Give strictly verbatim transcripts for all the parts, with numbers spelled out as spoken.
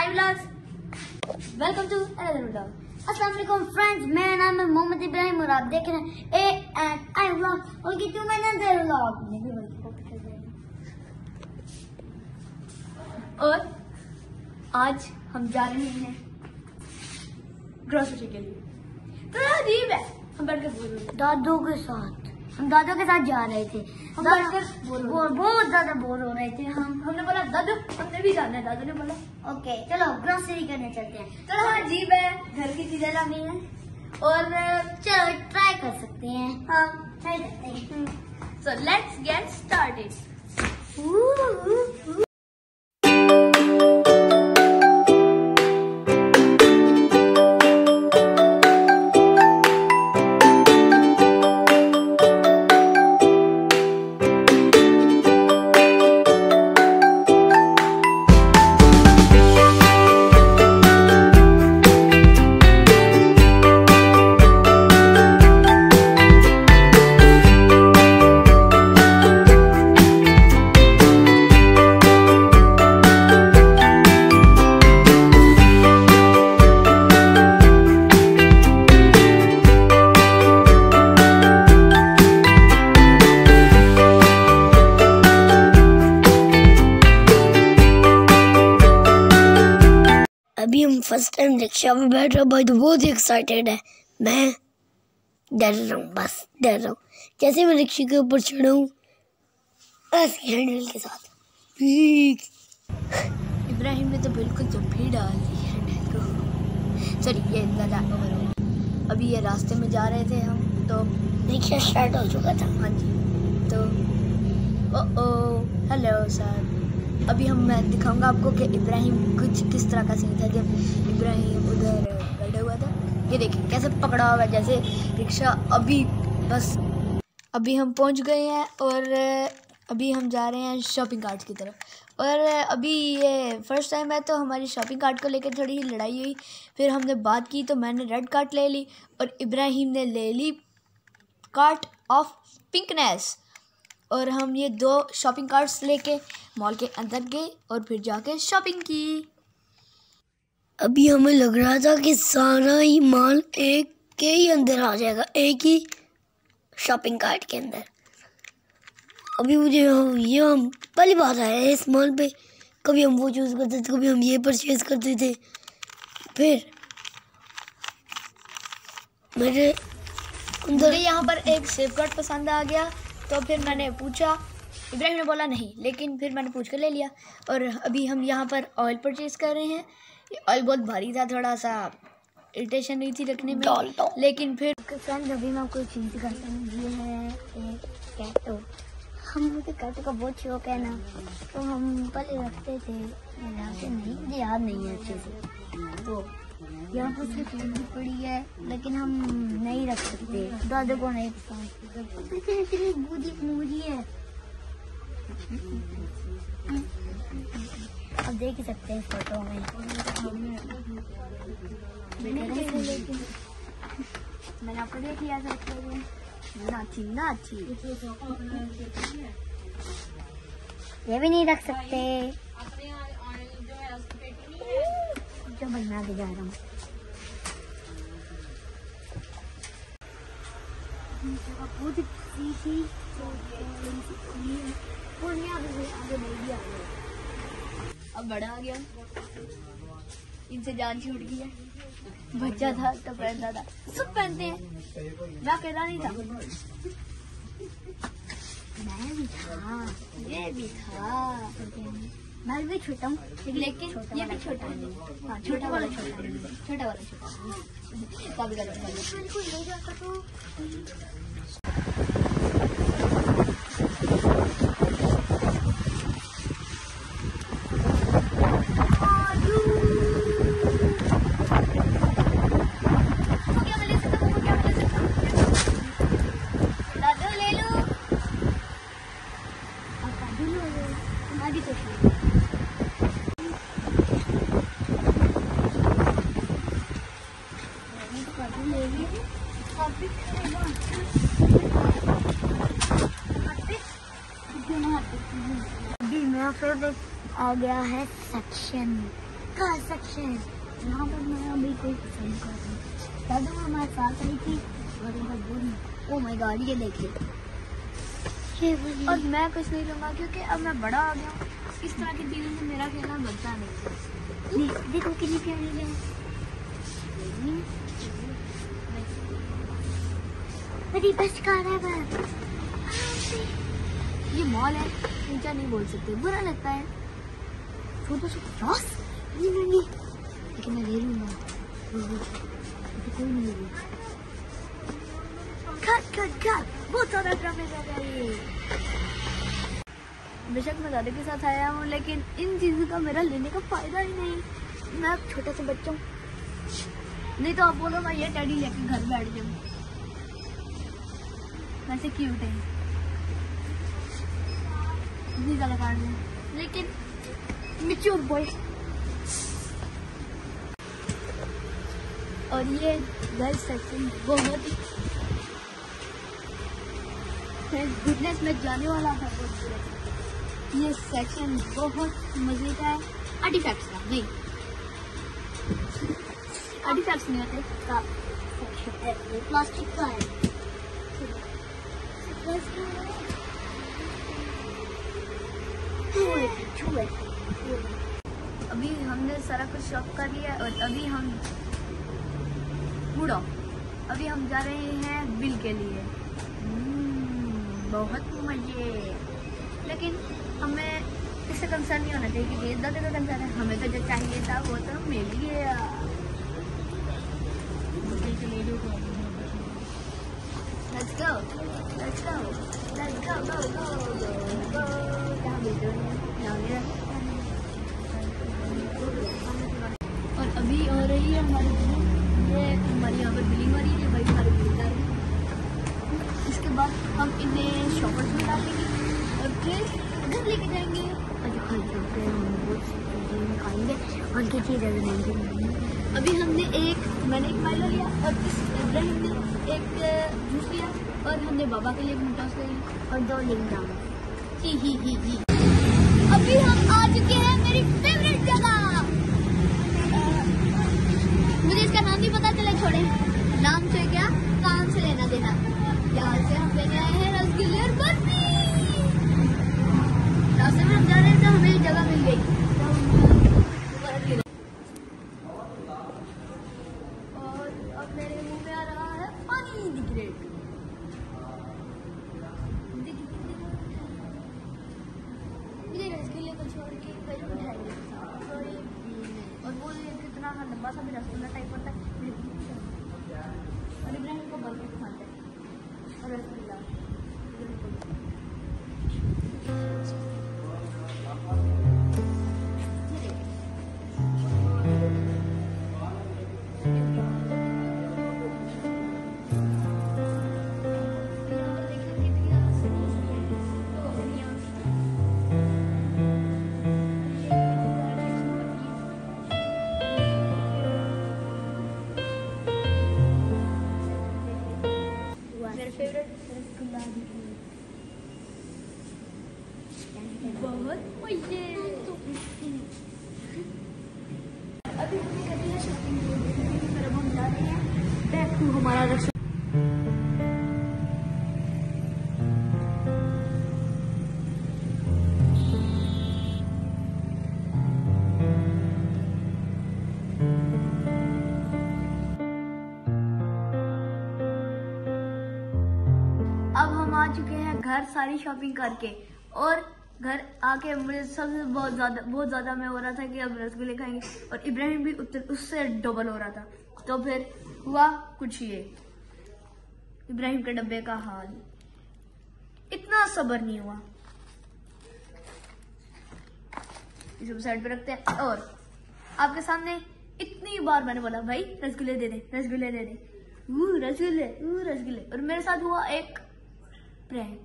Hi vlogs, welcome to another vlog. अस्सलाम वालेकुम friends, मेरा नाम है मोहम्मद इब्राहिम और आप देख रहे हैं ए एंड आई व्लॉग और की टू अनदर व्लॉग। और आज हम जा रहे हैं ग्रोसरी के लिए। तो अजीब है, हम बैठकर बोल रहे हैं दादू के साथ, हम दादू के साथ जा रहे थे। हम बहुत ज्यादा बोर हो रहे थे। हम हमने बोला दादू हमने भी जाना है। दादू ने बोला ओके चलो ग्रोसरी करने चलते हैं। चलो अजीब है, घर की चीजें लानी है और चलो ट्राई कर सकते हैं। हाँ ट्राई करते हैं। So let's get started. अभी हम फर्स्ट टाइम रिक्शा में बैठ रहे हैं। भाई तो बहुत ही एक्साइटेड है। मैं डर रहा हूँ, बस डर रहा हूँ। जैसे मैं रिक्शे के ऊपर चढ़ा हूँ ऐसे हैंडल के साथ इब्राहिम ने तो बिल्कुल जब भी डाल दी हैंडल को। सॉरी ये मजाक करो। अभी ये रास्ते में जा रहे थे हम, तो रिक्शा स्टार्ट हो चुका था। हाँ जी, तो ओ ओ हेलो सर। अभी हम मैं दिखाऊंगा आपको कि इब्राहिम कुछ किस तरह का सीन था जब इब्राहिम उधर बैठा हुआ था। ये देखिए कैसे पकड़ा हुआ है जैसे रिक्शा। अभी बस अभी हम पहुंच गए हैं और अभी हम जा रहे हैं शॉपिंग कार्ट की तरफ। और अभी ये फर्स्ट टाइम है तो हमारी शॉपिंग कार्ट को लेकर थोड़ी लड़ाई हुई। फिर हमने बात की तो मैंने रेड कार्ट ले ली और इब्राहिम ने ले ली कार्ट ऑफ पिंकनेस। और हम ये दो शॉपिंग कार्ट्स लेके मॉल के अंदर गए और फिर जाके शॉपिंग की। अभी हमें लग रहा था कि सारा ही माल एक के ही अंदर आ जाएगा, एक ही शॉपिंग कार्ट के अंदर। अभी मुझे ये हम पहली बार आए हैं इस मॉल पे। कभी हम वो चूज़ करते थे, कभी हम ये परचेज करते थे। फिर मेरे अंदर यहाँ पर एक सेफगार्ड पसंद आ गया तो फिर मैंने पूछा, इब्राहिम ने बोला नहीं, लेकिन फिर मैंने पूछ कर ले लिया। और अभी हम यहाँ पर ऑयल परचेज कर रहे हैं। ये ऑयल बहुत भारी था, थोड़ा सा इरिटेशन हुई थी रखने में, लेकिन फिर फ्रेंड्स अभी मैं आपको एक चीज़ दिखाता हूँ। ये है एक कैटो। हम मुझे कैटो का बहुत शौक है ना, तो हम पहले रखते थे, यहाँ से नहीं, मुझे याद नहीं है अच्छे से। तो यहाँ पर सिर्फ भी पड़ी है लेकिन हम नहीं रख सकते, दादू को नहीं पसंद। इतनी बूढ़ी मूरी है, अब देख ही सकते हैं फोटो में। लेकिन मैंने आपको देख लिया था ना अच्छी ना अच्छी। ये भी नहीं रख सकते जो बनना भी जा रहा हूँ। बहुत ही थी अब बड़ा आ गया, इनसे जान छूट गई है। बच्चा था तो पहनता था, सब पहनते हैं, मैं अकेला नहीं था। मैं भी था, ये भी था, मैं भी छोटा हूँ लेकिन ये भी छोटा है। हाँ छोटा वाला छोटा है, छोटा वाला छोटा अभी मेरा फेवरेट आ गया है सेक्शन। का सेक्शन, यहाँ पर मैं अभी कोई पसंद कर रही हूँ। दादा हमारे साथ आई थी और ओह माय गॉड, ये देखिए। और मैं कुछ नहीं लूँगा क्योंकि अब मैं बड़ा हो गया हूँ। इस तरह की चीज़ों से मेरा खेलना बनता नहीं। देखो कितनी प्यारी है। अरे बस कर रहा है। ये मॉल है, ऊंचा नहीं बोल सकते, बुरा लगता है। छोटा सा पचास नहीं लेंगे, लेकिन मैं ले लूँगा। कोई नहीं लेगी। खट खट खट, बहुत ज़्यादा ड्रामे कर रहे हैं। बेशक मैं दादा के साथ आया हूँ, लेकिन इन चीज़ों का मेरा लेने का फायदा ही नहीं। मैं अब छोटा सा बच्चा हूँ, नहीं तो आप बोलो मैं ये टेडी लेके घर बैठ जाऊँ। वैसे क्यूट है, इतनी ज़्यादा काट है, लेकिन मैच्योर बॉय। और ये गर्ल्स सेक्शन बहुत ही गुडनेस में जाने वाला था। ये सेक्शन बहुत मजे का है। आर्टिफैक्ट्स का नहीं, आर्टिफैक्ट्स नहीं होते, प्लास्टिक का है। अभी हमने सारा कुछ शॉप कर लिया और अभी हम मुड़ो अभी हम जा रहे हैं बिल के लिए। बहुत मजे, लेकिन हमें इससे कंसर्न नहीं होना चाहिए क्योंकि दादा का कंसर्न है। हमें तो जो चाहिए था वो तो मिल गया। Let's go, let's go, let's go, go, go, go, go. क्या बेचो है? और अभी हो रही है हमारी ये हमारी यहाँ पर बिलिंग हो रही है, भाई हमारे बिल्डर। इसके बाद हम इन्हें शॉपर्स में डालेंगे और फिर घर लेके जाएंगे। अभी खाई सकते हैं, हम बहुत चीज़ें खाएंगे, उनकी चीज़ें बनाएंगे। अभी हमने एक मैंने एक माइलो लिया और इस इब्राहिम ने एक जूस लिया और हमने बाबा के लिए एक मोटास ले लिया और दो लिंग डाला। ही ही ही ही अभी हम आ चुके हैं मेरी फेवरेट जगह। मुझे इसका नाम नहीं पता, चले छोड़े। नाम से क्या काम से लेना देना। यहाँ से हम लेने आए हैं रसगुल्ले और बर्फी। रास्ते में हम जा रहे हैं तो हमें जगह मिल गई। और अब मेरे मुंह में आ रहा है पानी दी ग्रेट। मुझे रसगुल्ले को छोड़ के कोई मिठाई और वो कितना लंबा सा भी रसगुल्ला टाइप होता है। और इब्राहिम को बर्फी खाते हैं और रसगुल्ला। फेवरेट रसगुल्ला बहुत मजे। अभी हमने कर लिया शॉपिंग, फिर अब हम जा रहे हैं बैक टू हमारा रेस्टोरेंट। अब हम आ चुके हैं घर सारी शॉपिंग करके, और घर आके मुझे सबसे बहुत ज्यादा बहुत ज्यादा मैं हो रहा था कि अब रसगुल्ले खाएंगे और इब्राहिम भी उससे डबल हो रहा था। तो फिर हुआ कुछ ये, इब्राहिम के डब्बे का हाल, इतना सब्र नहीं हुआ। इसे साइड पे रखते हैं और आपके सामने इतनी बार मैंने बोला भाई रसगुल्ले दे दे रसगुल्ले दे दे वो रसगुल्ले वो रसगुल्ले, और मेरे साथ हुआ एक प्रैंक।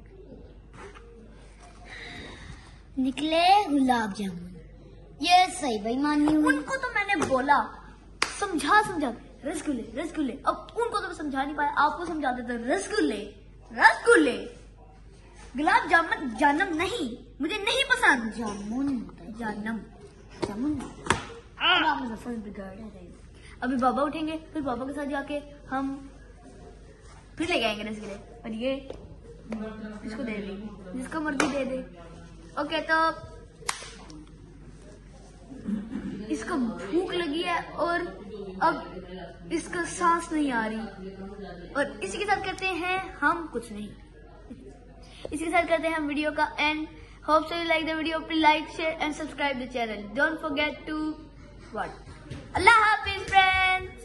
निकले गुलाब जामुन। ये सही बेईमानी हुई। उनको तो मैंने बोला समझा समझा रसगुल्ले रसगुल्ले, अब उनको तो मैं समझा नहीं पाया, आपको समझा देता रसगुल्ले रसगुल्ले गुलाब जामुन जानम नहीं, मुझे नहीं पसंद। जामुन जानम जामुन अभी बाबा उठेंगे, फिर बाबा के साथ जाके हम फिर ले आएंगे रेस के लिए। और ये इसको दे देंगे, जिसको मर्जी दे दे। ओके, तो इसको भूख लगी है और अब इसका सांस नहीं आ रही, और इसी के साथ करते हैं हम कुछ नहीं, इसी के साथ करते हैं हम वीडियो का end. Hope so you like the video, please like share and subscribe the channel. Don't forget to what. अल्लाह हाफिज फ्रेंड्स।